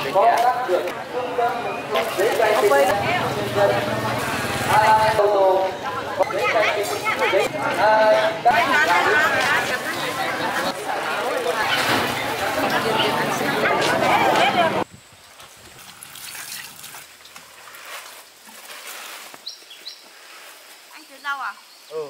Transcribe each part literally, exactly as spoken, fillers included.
có các được trung tâm giấy khai sinh nhân dân à, ô tô giấy khai sinh giấy à, các anhซื้อrau à? Ừ.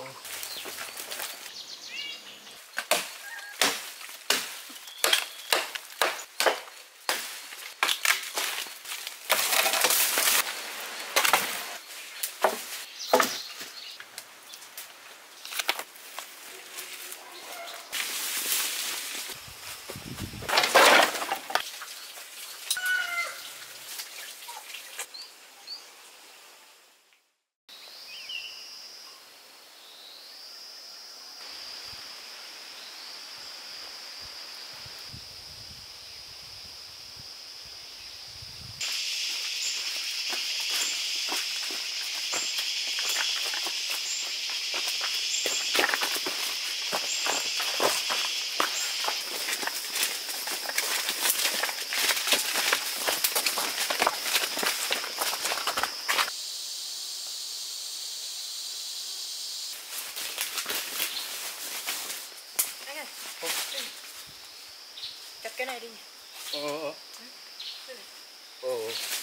Chặt cái này đi. Ờ ờ. Ờ.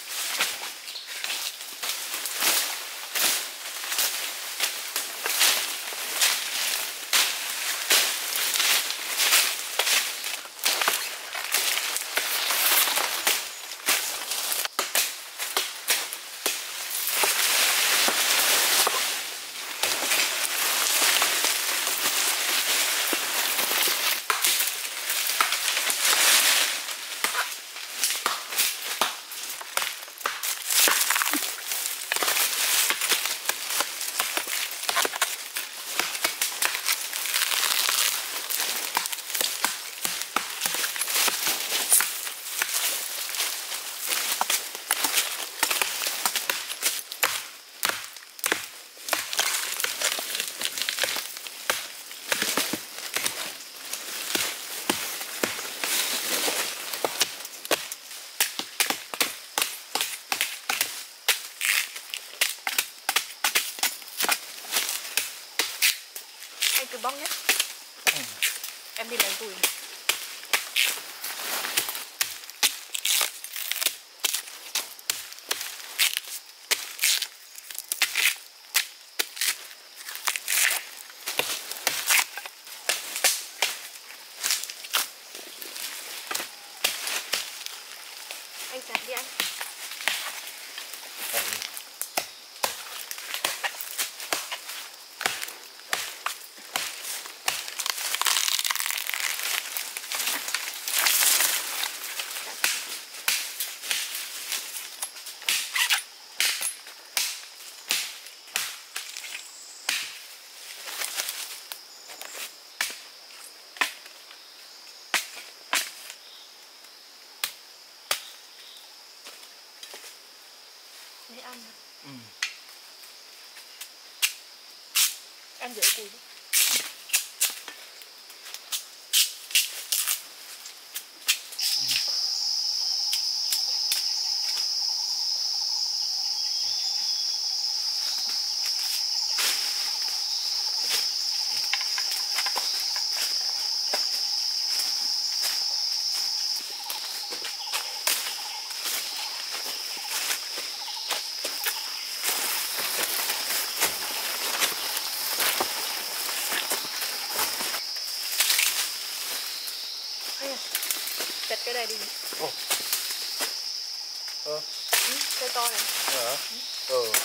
Anh cứ bóc nhé. Ừ. Em đi lấy củi. Anh chặt đi anh. Ừ. Để ăn hả? Ừ. Ăn rửa củi đi. Chặt cái này đi. Ồ. Ờ. Ừ, cây to này. Hả? Ừ. Ừ.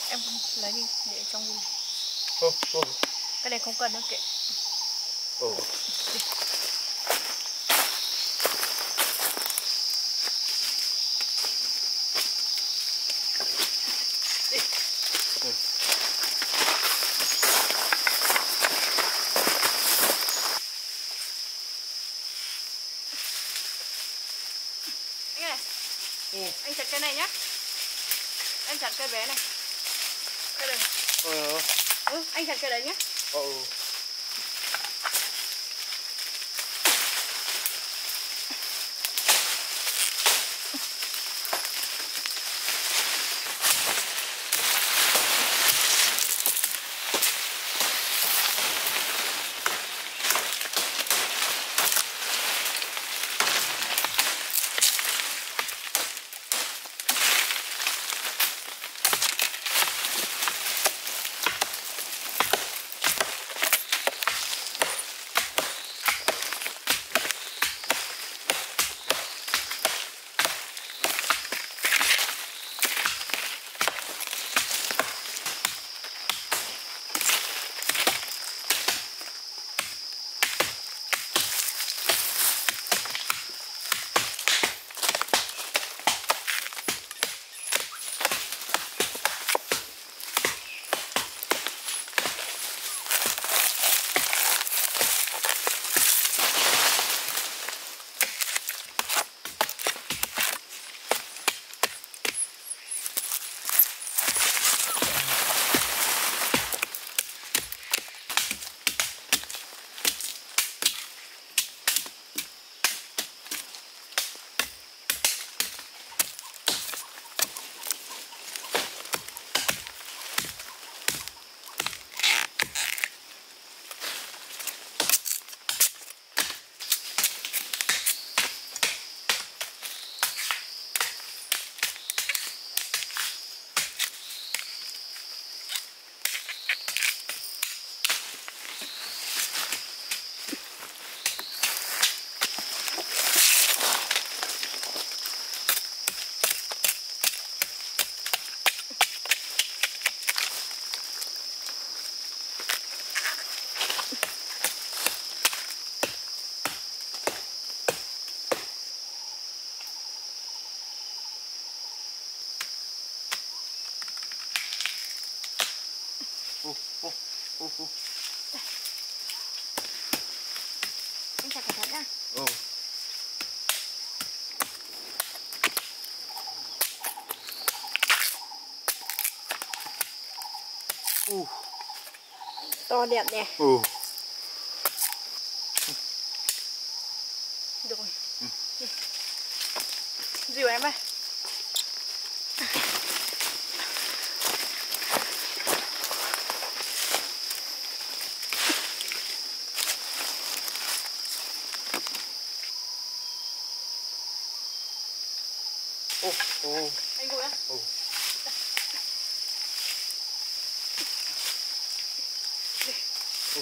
Em lấy đi để trong gùi. Ô, ô. Cái này không cần đâu kệ. Ồ. Đi. Đi. Ừ. Anh này. Ừ. Anh chặt cây này nhá. Em chặt cây bé này. Cây này. Ờ. Ừ, anh chặt cây đấy nhá. Ờ. Ô, ô, ô, ô. Anh chặt cẩn thận nhá. Ồ. Uh. To đẹp nè. Ừ. Được rồi. Ừ. Dìu em ơi. Ô, ô. Anh ngồi á. Ừ. Ừ.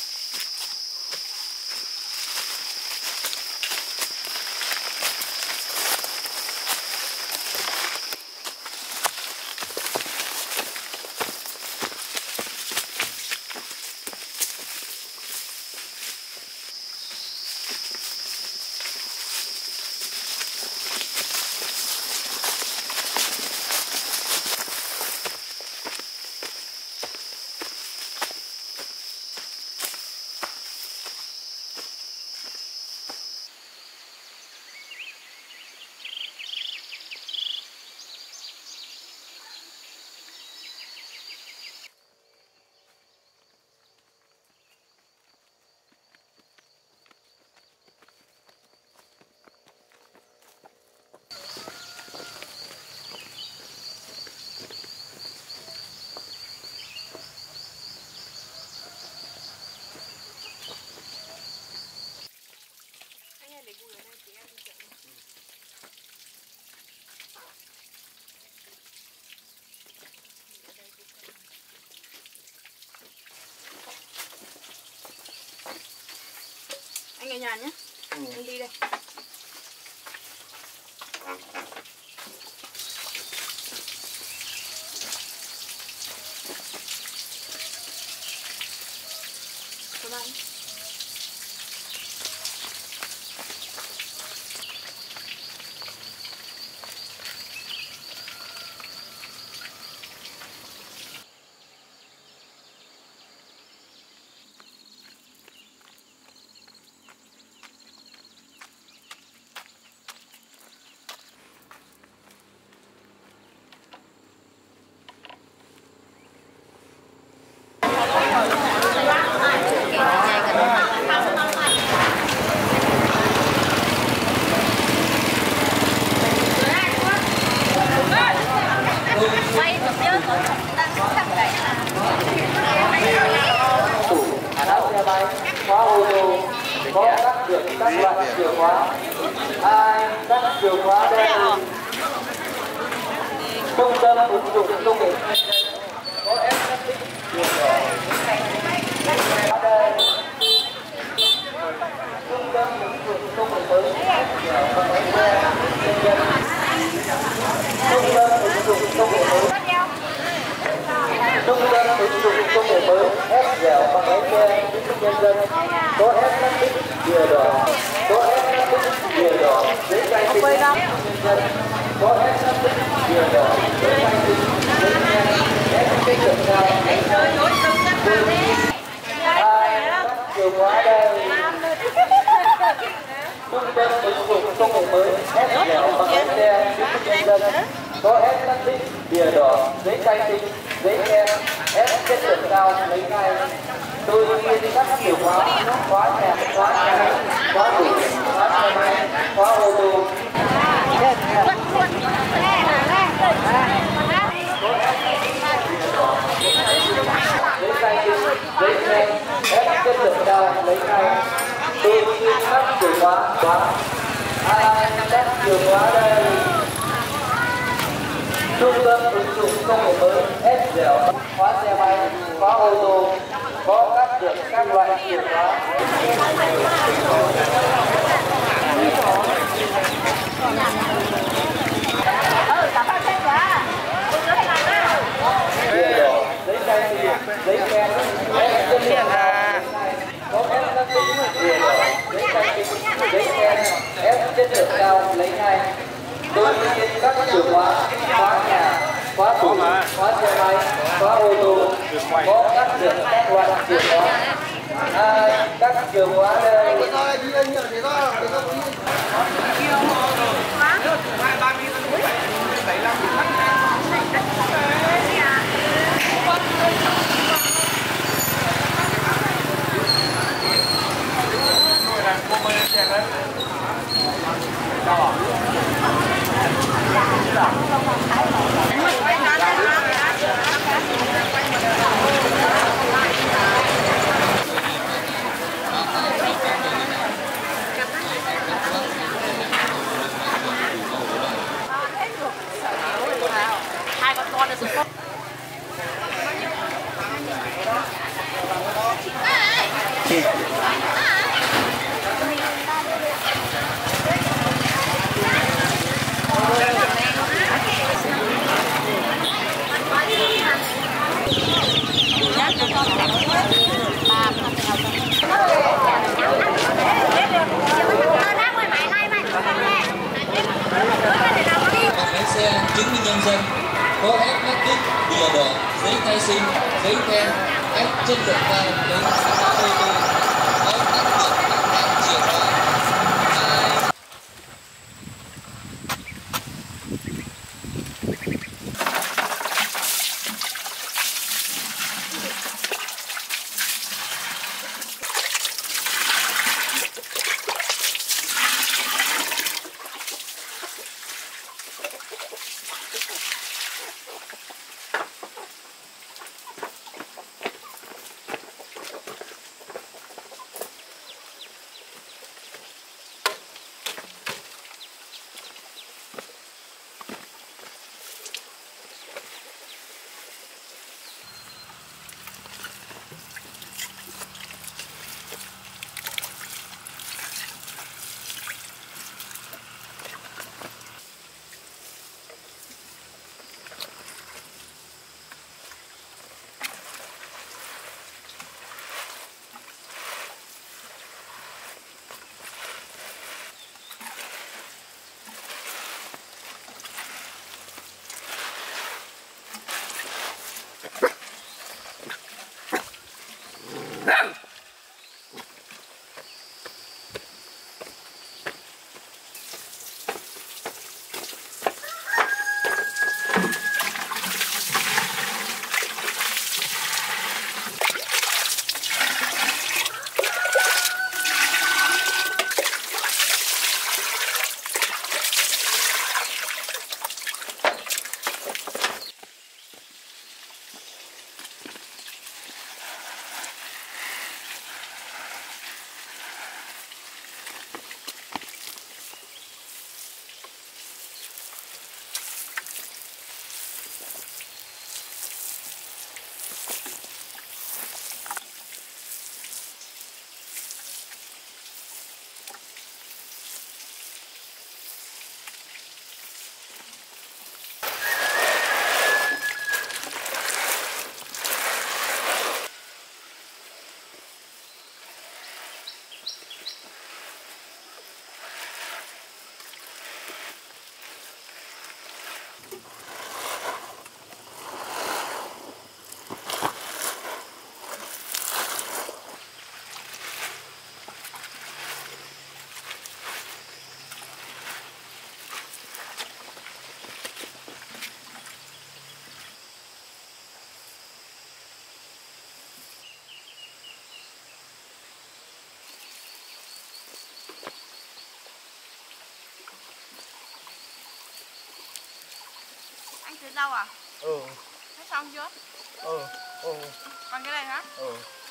Để gùi ở đây thì em đi chợ. Anh ở nhà nhé. Ừ. Anh đi đây. được các loại chìa khóa. Hai, các chìa khóa đây. Trung tâm ứng dụng công nghệ có ép định điều đó. Đây. Trung tâm ứng dụng công nghệ mới và máy xe nhân dân. Trung tâm ứng dụng công nghệ mới. Trung tâm ứng dụng công nghệ mới ép dẻo bằng máy xe nhân dân. Có ép nắp đích bìa đỏ. Có ép nắp đích bìa đỏ giấy khai sinh nhân dân. Có ép nắp đích bìa đỏ giấy khai sinh giấy khen ép kích thước cao đánh hai. Hai các chìa khóa đây. Trung tâm ứng dụng công nghệ mới ép dẻo bằng máy xe nhân dân. Có ép nắp đích bìa đỏ giấy khai sinh giấy khen ép chất lượng cao lấy ngay. Đôi khi các chìa khóa khóa nhà khóa nhà khóa tủ khóa xe máy khóa ô tô. Giấy khai sinh giấy khen ép chất lượng cao lấy ngay. Đôi khi các chìa khóa khóa hai các chìa khóa đây. Trung tâm ứng dụng công nghệ mới ép dẻo khóa xe máy khóa ô tô có các được các loại chìa khóa. Bìa đỏ giấy khai sinh giấy khen ép chất lượng cao có ép các bìa đỏ giấy khai sinh giấy khen ép chất lượng cao lấy ngay. Đôi khi các chìa khóa khóa nhà khóa tủ khóa xe máy khóa ô tô có các được các loại chìa khóa. Hai các chìa khóa đây. Hai con con là super. Lái xe chứng minh nhân dân có ép nắp đích bìa đỏ giấy khai sinh giấy khen ép chất lượng cao lấy ô tô có các được các loại chìa khóa. rau à? Ừ. Hết xong chưa? Ừ. Ừ. Còn cái này hả? Ừ.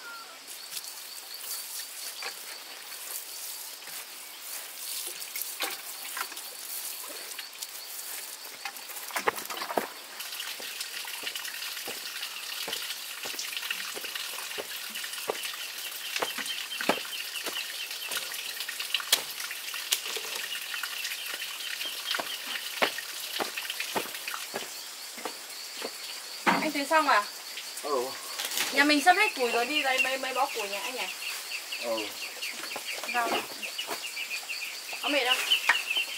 Anh tính xong à? Ừ. Nhà mình sắp hết củi rồi, đi lấy mấy mấy bó củi nhà anh nhỉ? Ừ. Rau. Có mệt không? Ừ.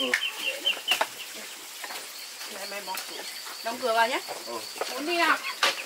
Lấy mấy bó củi. Đóng cửa vào nhé. Ừ. Muốn đi nào?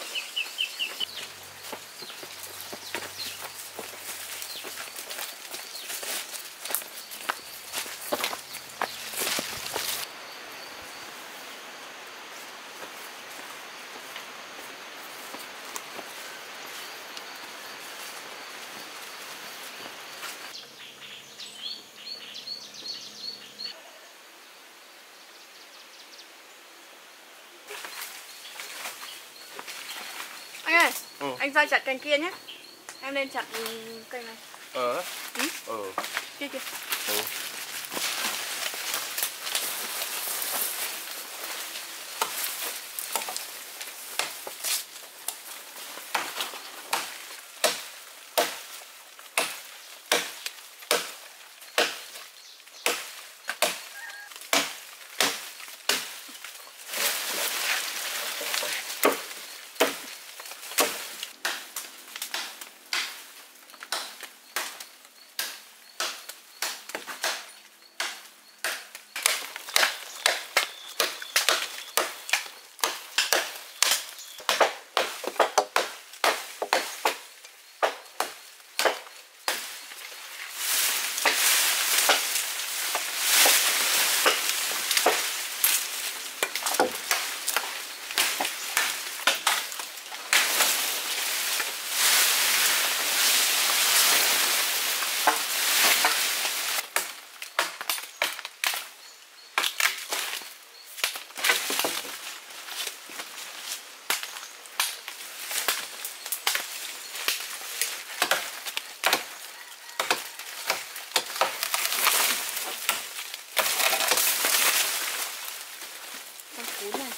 Anh ơi, Ừ. anh ra chặt cành kia nhé. Em lên chặt cây này. Ờ. Ừ? Ừ. Kia kia. Ừ. Con cún này.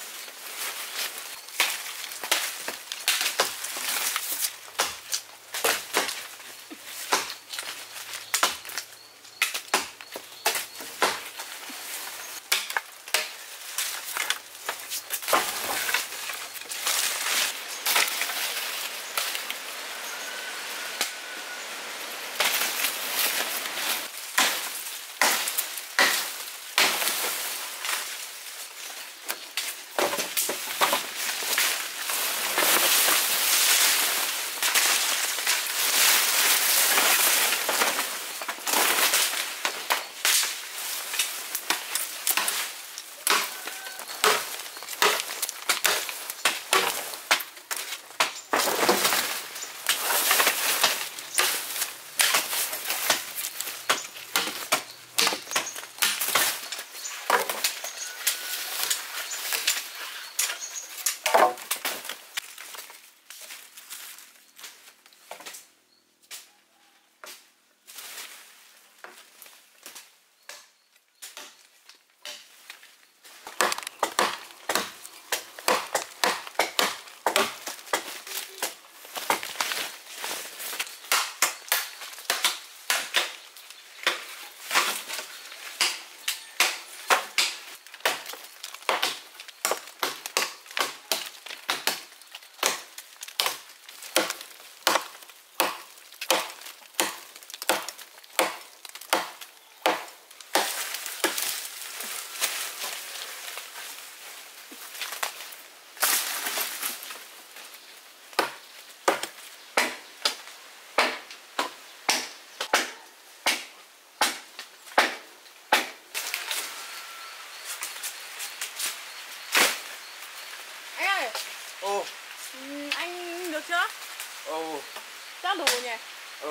Ừ. Ừ, anh được chưa? Ừ. Chắc đủ nhỉ? Ừ.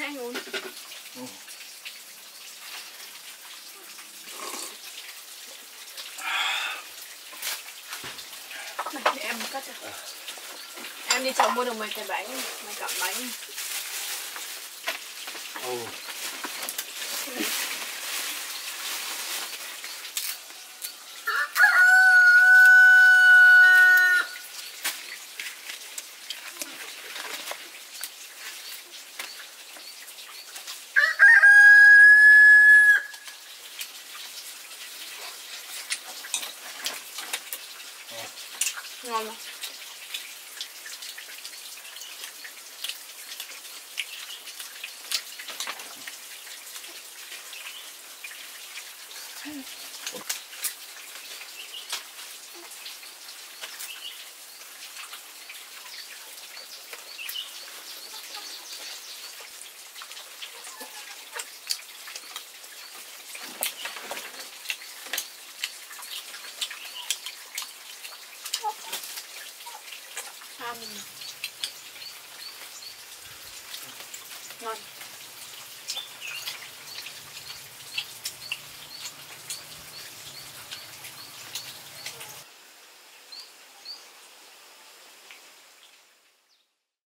anh uống. Ừ. Này, để em cắt cho. Em đi chợ mua được mấy cái bánh, mấy cặp bánh. Ừ. Ngon không? Ngon.